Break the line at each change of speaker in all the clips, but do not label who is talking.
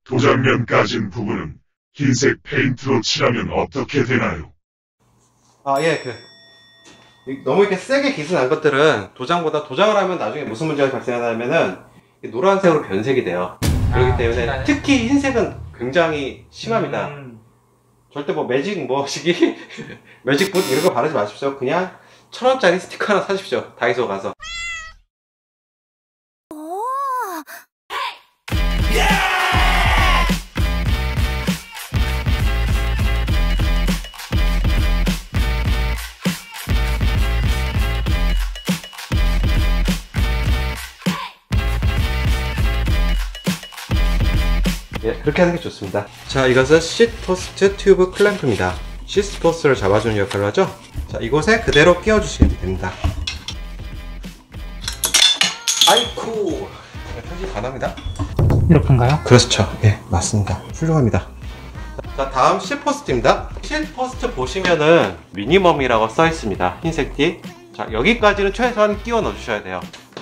도장면 까진 부분은 흰색 페인트로 칠하면 어떻게 되나요?
너무 이렇게 세게 기스난 것들은 도장을 하면 나중에 무슨 문제가 발생하냐면은 노란색으로 변색이 돼요. 그렇기 때문에 특히 흰색은 굉장히 심합니다. 절대 매직붓 이런 거 바르지 마십시오. 그냥 1,000원짜리 스티커 하나 사십시오. 다이소 가서. 그렇게 하는 게 좋습니다. 자, 이것은 시트포스트 튜브 클램프입니다. 시트포스트를 잡아주는 역할을 하죠. 자, 이곳에 그대로 끼워주시면 됩니다. 아이쿠! 편집 가능합니다.
이렇게인가요?
그렇죠. 예, 맞습니다. 훌륭합니다. 자, 다음 시트포스트입니다. 시트포스트 보시면은 미니멈이라고 써 있습니다. 흰색 띠. 자, 여기까지는 최소한 끼워 넣어주셔야 돼요.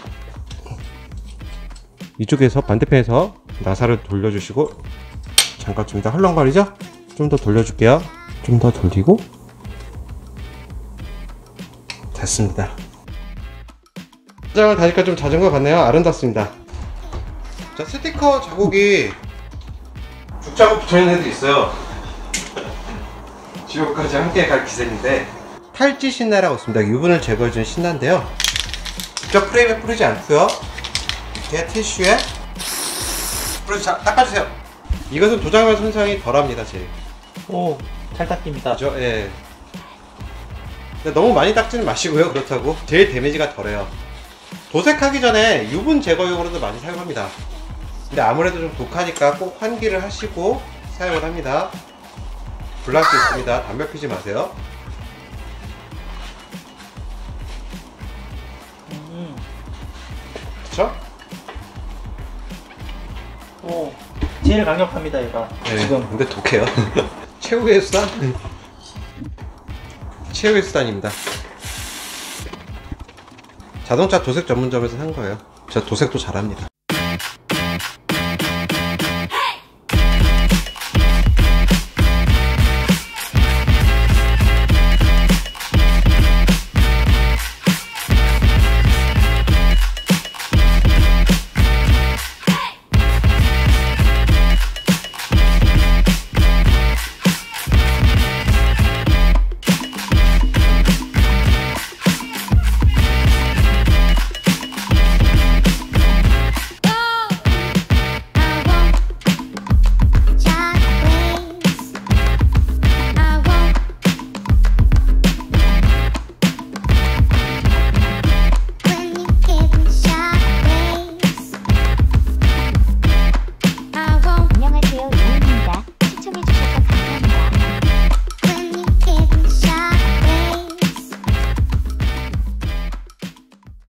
이쪽에서 반대편에서 나사를 돌려주시고, 잠깐 좀 더 헐렁거리죠? 좀 더 돌려줄게요. 좀 더 돌리고, 됐습니다. 포장을 다니까 좀 잦은 것 같네요. 아름답습니다. 자, 스티커 자국이 죽자고 붙어있는 애도 있어요. 지옥까지 함께 갈 기세인데, 탈지 신나라고 있습니다. 유분을 제거해주는 신나인데요. 직접 프레임에 뿌리지 않고요, 이렇게 티슈에 닦아주세요. 이것은 도장면 손상이 덜합니다. 제일.
오, 잘 닦입니다.
그죠? 예. 근데 너무 많이 닦지는 마시고요. 그렇다고 제일 데미지가 덜해요. 도색하기 전에 유분 제거용으로도 많이 사용합니다. 근데 아무래도 좀 독하니까 꼭 환기를 하시고 사용을 합니다. 불날 수 있습니다. 담배 피지 마세요. 그쵸?
오, 제일 강력합니다, 얘가.
네,
지금.
근데 독해요. 최후의 수단? 최후의 수단입니다. 자동차 도색 전문점에서 산 거예요. 저 도색도 잘합니다.